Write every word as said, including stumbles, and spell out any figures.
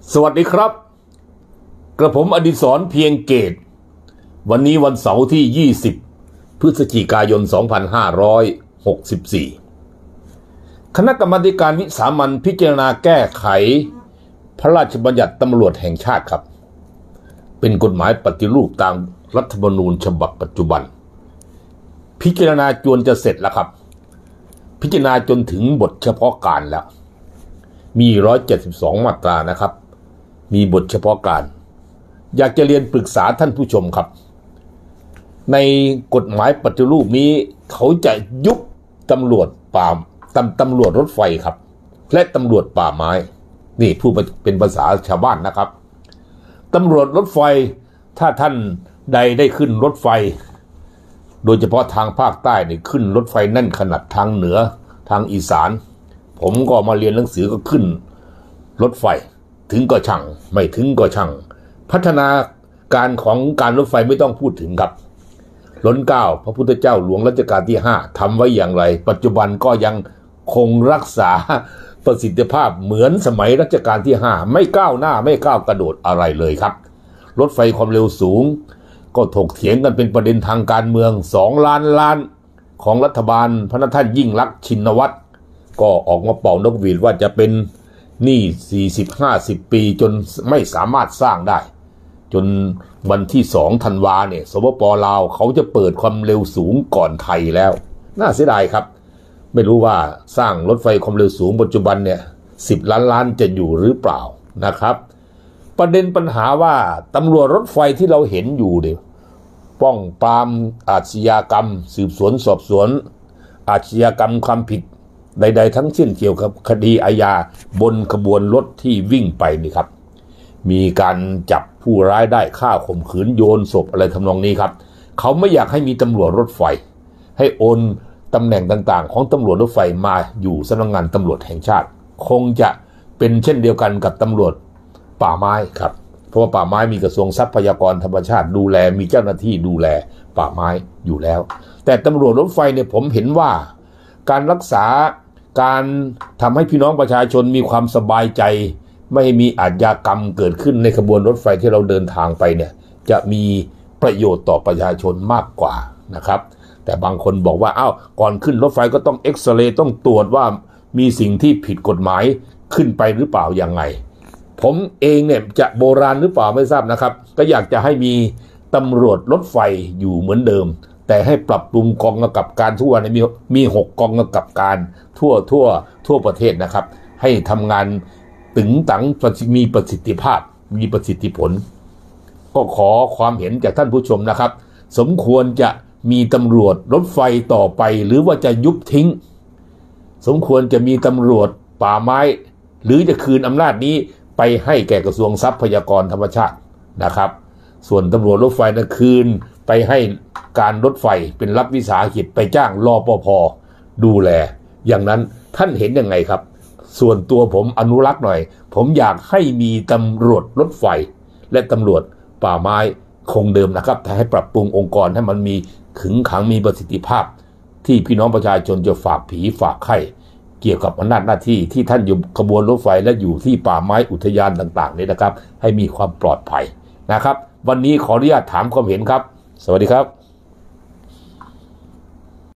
สวัสดีครับกระผมอดิศรเพียงเกตวันนี้วันเสาร์ที่ยี่สิบพฤศจิกายนสองพันห้าร้อยหกสิบสี่คณะกรรมาการวิสามัญพิจารณาแก้ไขพระราชบัญญัติตำรวจแห่งชาติครับเป็นกฎหมายปฏิรูปตามรัฐธรรมนูญฉบับปัจจุบันพิจารณาจวนจะเสร็จแล้วครับพิจารณาจนถึงบทเฉพาะการแล้วมีหนึ่งร้อยเจ็ดสิบสองมาตรานะครับมีบทเฉพาะการอยากจะเรียนปรึกษาท่านผู้ชมครับในกฎหมายปฏิรูปนี้เขาจะยุบตำรวจป่าตำตำรวจรถไฟครับและตำรวจป่าไม้นี่พูดเป็นภาษาชาวบ้านนะครับตำรวจรถไฟถ้าท่านใดได้ขึ้นรถไฟโดยเฉพาะทางภาคใต้นี่ขึ้นรถไฟแน่นขนาดทางเหนือทางอีสานผมก็มาเรียนหนังสือก็ขึ้นรถไฟถึงก็ช่างไม่ถึงก็ช่างพัฒนาการของการรถไฟไม่ต้องพูดถึงครับล้นเกล้าพระพุทธเจ้าหลวงรัชกาลที่ห้าทำไว้อย่างไรปัจจุบันก็ยังคงรักษาประสิทธิภาพเหมือนสมัยรัชกาลที่ห้าไม่ก้าวหน้าไม่ก้าวกระโดดอะไรเลยครับรถไฟความเร็วสูงก็ถกเถียงกันเป็นประเด็นทางการเมืองสองล้านล้านของรัฐบาลพระท่านยิ่งลักษณ์ชินวัตรก็ออกมาเป่านกหวีดว่าจะเป็นหนี้ สี่สิบ ห้าสิบ ปีจนไม่สามารถสร้างได้จนวันที่สองธันวาเนี่ยสปป.ลาวเขาจะเปิดความเร็วสูงก่อนไทยแล้วน่าเสียดายครับไม่รู้ว่าสร้างรถไฟความเร็วสูงปัจจุบันเนี่ยสิบล้านล้านจะอยู่หรือเปล่านะครับประเด็นปัญหาว่าตำรวจรถไฟที่เราเห็นอยู่เนี่ยป้องปรามอาชญากรรมสืบสวนสอบสวนอาชญากรรมความผิดใดๆทั้งสิ้นเกี่ยวกับคดีอาญาบนขบวนรถที่วิ่งไปนี่ครับมีการจับผู้ร้ายได้ฆ่าข่มขืนโยนศพอะไรทำนองนี้ครับเขาไม่อยากให้มีตำรวจรถไฟให้โอนตำแหน่งต่างๆของตำรวจรถไฟมาอยู่สำนักงานตำรวจแห่งชาติคงจะเป็นเช่นเดียวกันกับตำรวจป่าไม้ครับเพราะว่าป่าไม้มีกระทรวงทรัพยากรธรรมชาติดูแลมีเจ้าหน้าที่ดูแลป่าไม้อยู่แล้วแต่ตำรวจรถไฟเนี่ยผมเห็นว่าการรักษาการทำให้พี่น้องประชาชนมีความสบายใจไม่ให้มีอาชญากรรมเกิดขึ้นในขบวนรถไฟที่เราเดินทางไปเนี่ยจะมีประโยชน์ต่อประชาชนมากกว่านะครับแต่บางคนบอกว่าอ้าวก่อนขึ้นรถไฟก็ต้องเอ็กซเรย์ต้องตรวจว่ามีสิ่งที่ผิดกฎหมายขึ้นไปหรือเปล่ายังไงผมเองเนี่ยจะโบราณหรือเปล่าไม่ทราบนะครับก็อยากจะให้มีตำรวจรถไฟอยู่เหมือนเดิมแต่ให้ปรับปรุงกองกำกับการทั่วในมีมีหกกองกำกับการทั่วทั่วทั่วประเทศนะครับให้ทำงานถึงตังมีประสิทธิภาพมีประสิทธิผลก็ขอความเห็นจากท่านผู้ชมนะครับสมควรจะมีตำรวจรถไฟต่อไปหรือว่าจะยุบทิ้งสมควรจะมีตำรวจป่าไม้หรือจะคืนอำนาจนี้ไปให้แก่กระทรวงทรัพยากรธรรมชาตินะครับส่วนตำรวจรถไฟนะคืนไปให้การรถไฟเป็นรัฐวิสาหกิจไปจ้างรปภ.ดูแลอย่างนั้นท่านเห็นยังไงครับส่วนตัวผมอนุรักษ์หน่อยผมอยากให้มีตำรวจรถไฟและตำรวจป่าไม้คงเดิมนะครับแต่ให้ปรับปรุงองค์กรให้มันมีขึงขังมีประสิทธิภาพที่พี่น้องประชาชนจะฝากผีฝากไข่เกี่ยวกับอำนาจหน้าที่ที่ท่านอยู่ขบวนรถไฟและอยู่ที่ป่าไม้อุทยานต่างๆนี้นะครับให้มีความปลอดภัยนะครับวันนี้ขออนุญาตถามความเห็นครับสวัสดีครับ